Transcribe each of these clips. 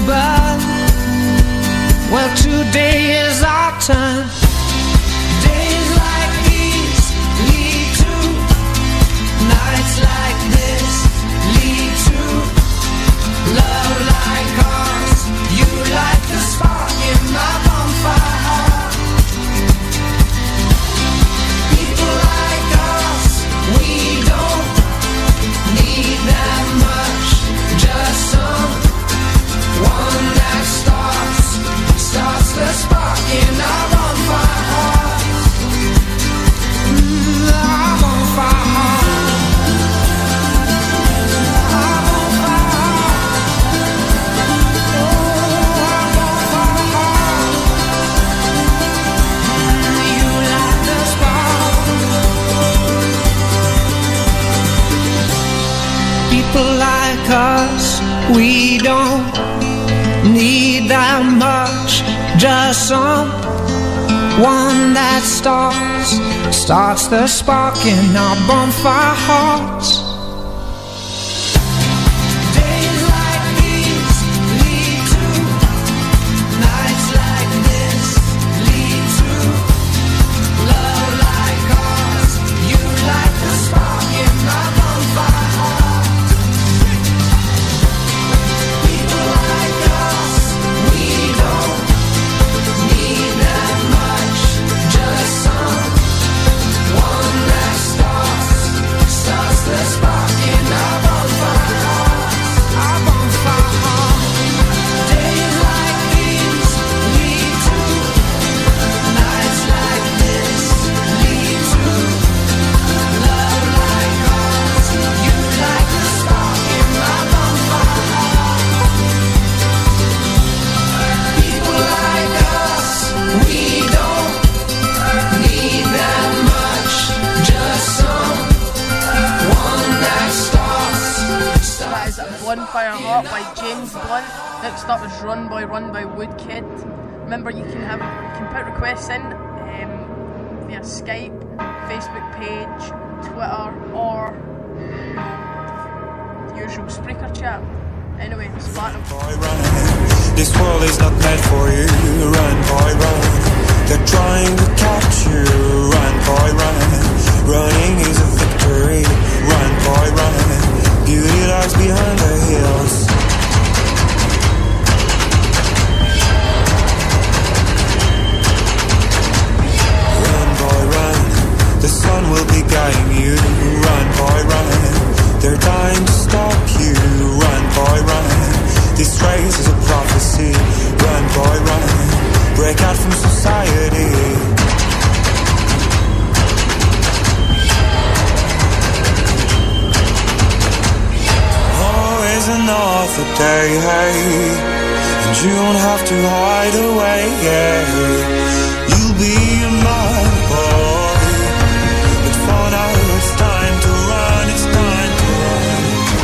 but well, today is our time. Days like these lead to nights like this, lead to love like ours. You light the spark in my bonfire heart. People like us, we don't need that much, just someone that starts the spark in our bonfire heart. Our bonfire heart. Our bonfire heart. Oh, our bonfire heart. You light the spark. People like us, we don't need that much, just someone that starts the spark in our bonfire hearts. Days like these lead to nights like this, lead to love like ours. You light the spark in my bonfire heart. People like us, we don't need that much, just someone that starts the spark in our bonfire heart. Our bonfire heart. Days like these lead to nights like this, lead to love like ours. You light the spark in my bonfire heart. People like us, we don't need that much, just someone that starts. That is Bonfire Heart by James Blunt. Next up is Run Boy Woodkid. Remember, you can put requests in via Skype, Facebook page, Twitter, or the usual Spreaker chat. Anyway, it's Platinum. Boy, run. This world is not meant for you. Run, boy, run. They're trying to catch you. Run, boy, run. Running is a victory. Run, boy, run. Beauty lies behind the hills. Run, boy, run. The sun will be guiding you. Run, boy, run. They're dying to stop you. Run, boy, run. This race is a prophecy. Run, boy, run. Break out from society. Oh, is another day, hey, and you don't have to hide away, yeah. You'll be a man, boy, but for now it's time to run, it's time to run.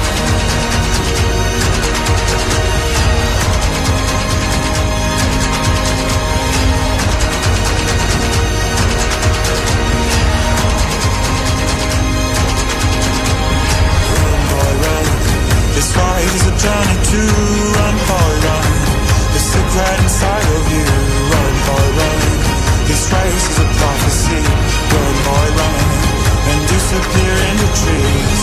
Run, boy, run. This fight is a journey to run, boy, run. The secret inside of you. Run, boy, run. This race is a prophecy. Run, boy, run. And disappear in the trees.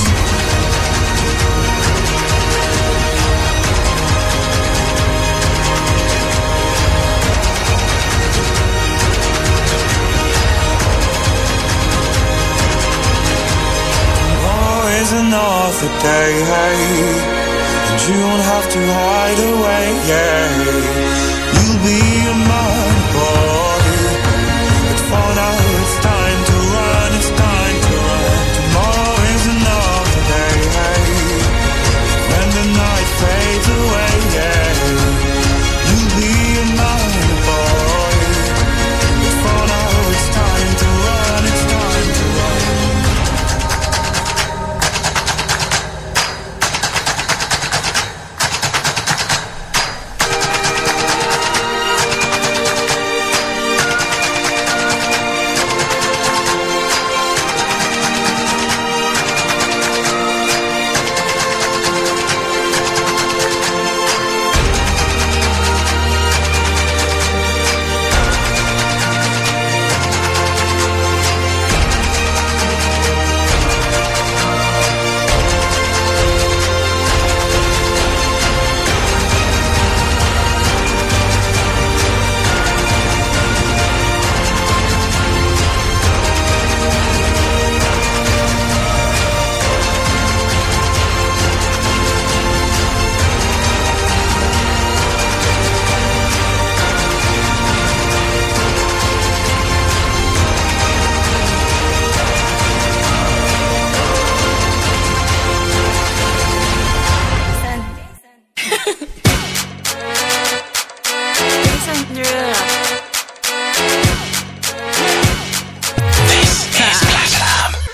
Oh, is another day, hey, and you don't have to hide away, yeah. You'll be a man, boy, but for now it's time to run, it's time to run. Tomorrow is another day, hey, when the night fades away, yeah. You'll be a man, boy, but for now it's time to run, it's time to run.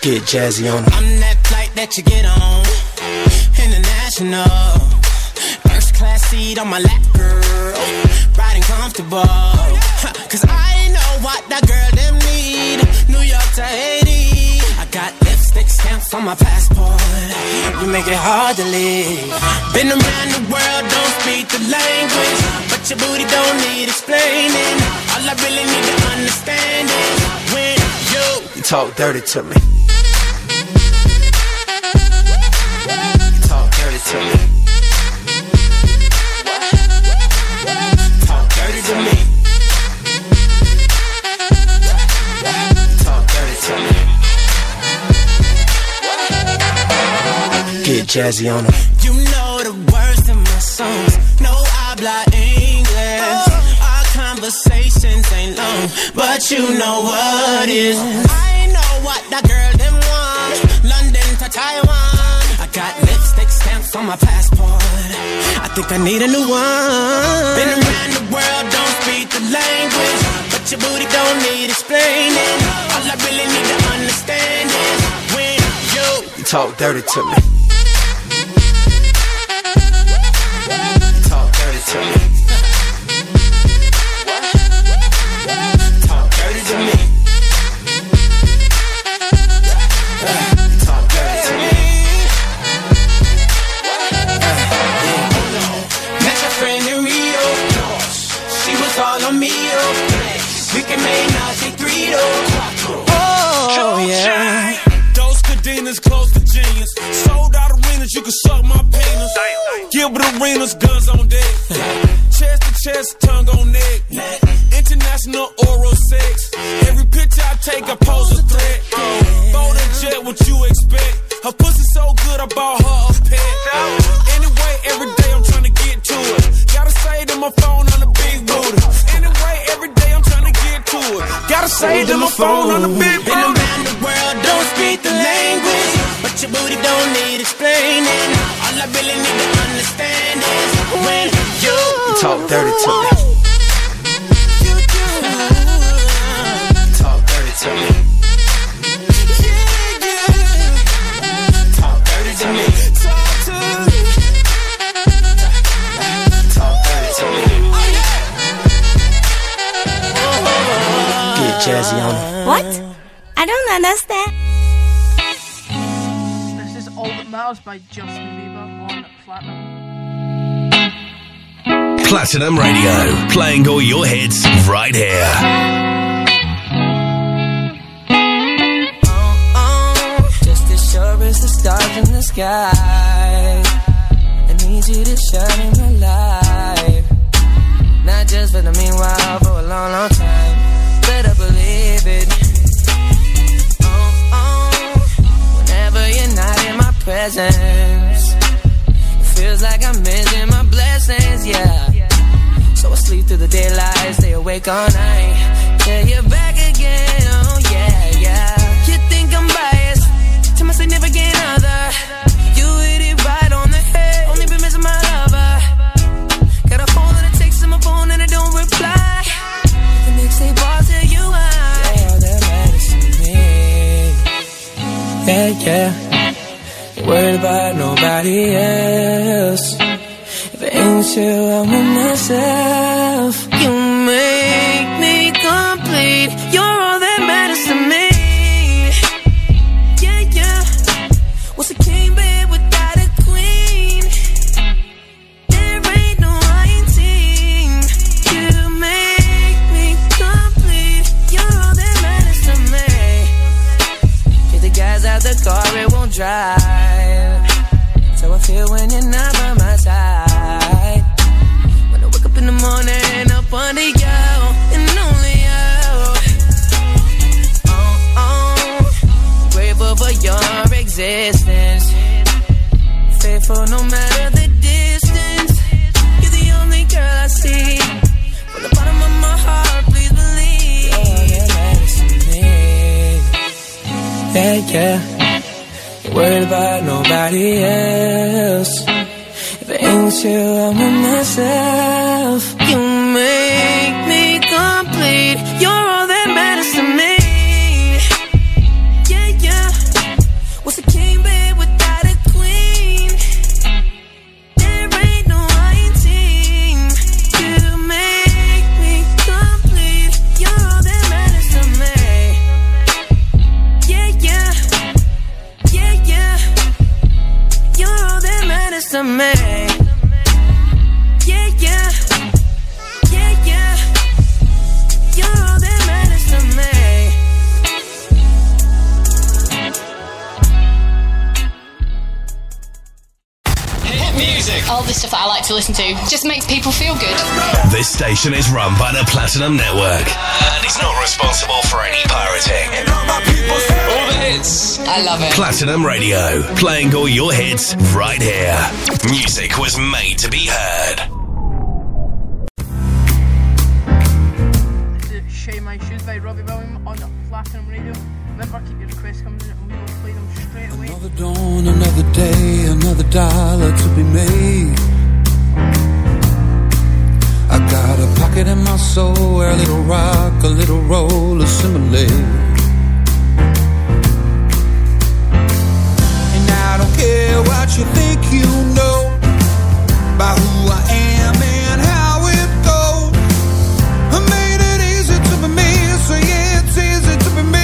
Get jazzy on 'em. I'm that flight that you get on, international. First class seat on my lap, girl, riding comfortable. Cause I know what that girl them need. New York to Haiti, I got lipstick stamps on my passport. You make it hard to leave. Been around the world, don't speak the language, but your booty don't need explaining. All I really need to understand is when you talk dirty to me. To me. Talk dirty to me. Talk dirty to me. Get jazzy on 'em. You know the words in my songs. No habla English. Our conversations ain't long, but you know what is. I know what that girl them want. London to Taiwan. I got lipstick stamps on my passport. I think I need a new one. Been around the world, don't speak the language, but your booty don't need explaining. All I really need to understand is when you talk dirty to me. Talk dirty to me. Talk dirty to me. We can make Nazi 3 Oh, yeah. Those cadenas close to genius. Sold out arenas, you can suck my penis. Gilbert Arenas, guns on deck. Chest to chest, tongue on neck. International oral sex. Every picture I take, I pose a threat. Phone and jet, what you expect? Her pussy so good, I bought her a pet. Anyway, every day I'm trying to get to it. Gotta say to my phone on the big booty. Anyway, every day I'm trying to get to it. Gotta say to my phone on the big booty. Been around the world, don't speak the language, but your booty don't need explaining. All I really need to understand is when you talk dirty to me. Talk dirty to me. Talk dirty to me. Talk dirty to me. Get jazzy on 'em. What? I don't understand. This is All That Matters by Justin Bieber on Platinum. Platinum Radio, playing all your hits right here. Just as sure as the stars in the sky, I need you to shine in my life. Not just for the meanwhile, for a long, long time. Better believe it. Whenever you're not in my presence, it feels like I'm missing my blessings, yeah. So I sleep through the daylight, stay awake all night, till you're back again, oh yeah, yeah. You think I'm biased to my significant other? You hit it right on the head, only been missing my lover. Got a phone and a text in my phone and I don't reply. The next day ball tell you you're all that matters to me. Yeah, yeah. Ain't worried about nobody else. If it ain't you, I'm with myself. You make me complete. You're all that matters to me. Yeah, yeah. What's a king bed without a queen? There ain't no iron team. You make me complete. You're all that matters to me. Get the guys out the car, it won't drive. So I feel when you're not by my side. When I wake up in the morning, up under you, and only you. I'm grateful for your existence. Faithful no matter the distance. You're the only girl I see. From the bottom of my heart, please believe. All that matters to me. Yeah, yeah. Worried about nobody else. If it ain't you, I'm with myself. You make me complete. You're all that matters to me. Yeah, yeah. me. Yeah, yeah. Yeah, yeah. You're all that matters to me. Music. All the stuff that I like to listen to just makes people feel good. This station is run by the Platinum Network and is not responsible for any pirating. All the hits. I love it. Platinum Radio, playing all your hits right here. Music was made to be heard. This is Shave My Shoes by Robbie Williams on the Platinum Radio. Remember, keep your requests coming in and we will play them straight away. Another dawn, another day, another dollar to be made. I got a pocket in my soul where a little rock, a little roll assimilate. And I don't care what you think you know about who I am and how it goes. I made it easy to be me, so yeah, it's easy to be me.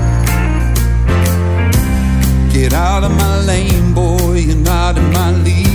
Out of my lane, boy, you're not in my league.